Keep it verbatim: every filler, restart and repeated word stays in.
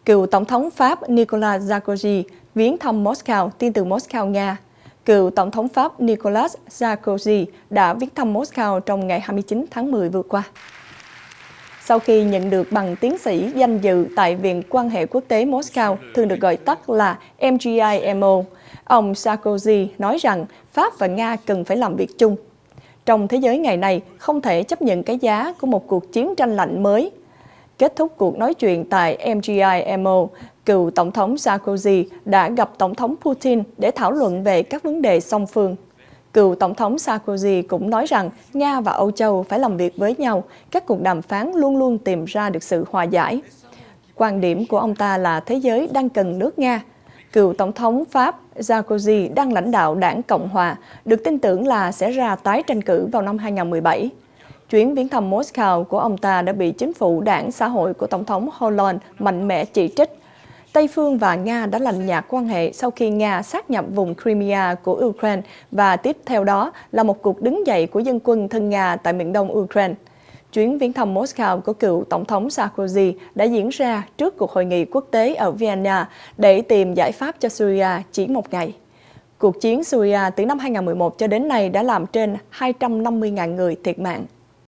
Cựu Tổng thống Pháp Nicolas Sarkozy viếng thăm Moscow, tin từ Moscow, Nga. Cựu Tổng thống Pháp Nicolas Sarkozy đã viếng thăm Moscow trong ngày hai mươi chín tháng mười vừa qua. Sau khi nhận được bằng tiến sĩ danh dự tại Viện Quan hệ Quốc tế Moscow, thường được gọi tắt là M G I M O, ông Sarkozy nói rằng Pháp và Nga cần phải làm việc chung. Trong thế giới ngày nay, không thể chấp nhận cái giá của một cuộc chiến tranh lạnh mới. Kết thúc cuộc nói chuyện tại M G I M O, cựu Tổng thống Sarkozy đã gặp Tổng thống Putin để thảo luận về các vấn đề song phương. Cựu Tổng thống Sarkozy cũng nói rằng Nga và Âu Châu phải làm việc với nhau, các cuộc đàm phán luôn luôn tìm ra được sự hòa giải. Quan điểm của ông ta là thế giới đang cần nước Nga. Cựu Tổng thống Pháp Sarkozy đang lãnh đạo đảng Cộng Hòa, được tin tưởng là sẽ ra tái tranh cử vào năm hai nghìn không trăm mười bảy. Chuyến viếng thăm Moscow của ông ta đã bị chính phủ đảng xã hội của Tổng thống Hollande mạnh mẽ chỉ trích. Tây phương và Nga đã lạnh nhạt quan hệ sau khi Nga sáp nhập vùng Crimea của Ukraine và tiếp theo đó là một cuộc đứng dậy của dân quân thân Nga tại miền đông Ukraine. Chuyến viếng thăm Moscow của cựu Tổng thống Sarkozy đã diễn ra trước cuộc hội nghị quốc tế ở Vienna để tìm giải pháp cho Syria chỉ một ngày. Cuộc chiến Syria từ năm hai nghìn không trăm mười một cho đến nay đã làm trên hai trăm năm mươi nghìn người thiệt mạng.